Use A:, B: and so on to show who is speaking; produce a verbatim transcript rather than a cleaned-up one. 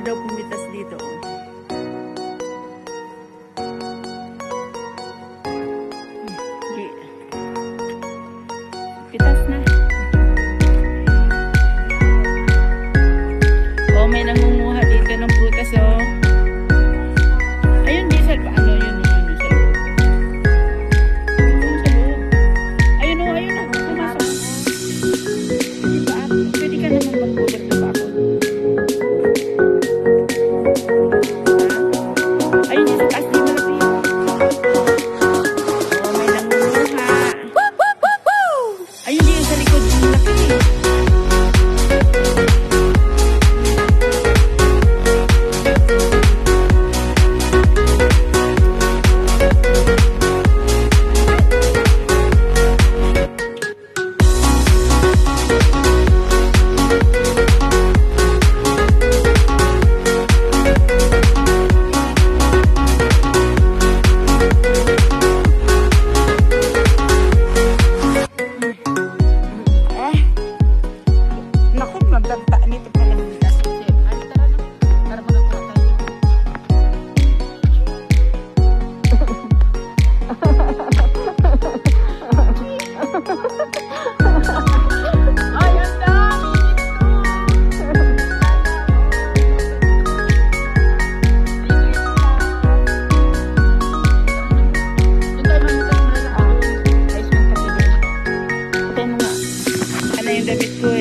A: daw pumitas dito. Hindi. Pitas na. Oh, may nangunguha dito ng prutas, oh. Ayun, di sa ano yun, yun, yun, sa loob. Yun sa loob. Ayun, oh, ayun, oh. Pumasok. Di ba? Pwede ka naman mag-ulit na ba ako? Ayun, di sa taas, di malapit. Oh, may nangunguha. Ayun, di yung sa likod, yung laki. Damit ko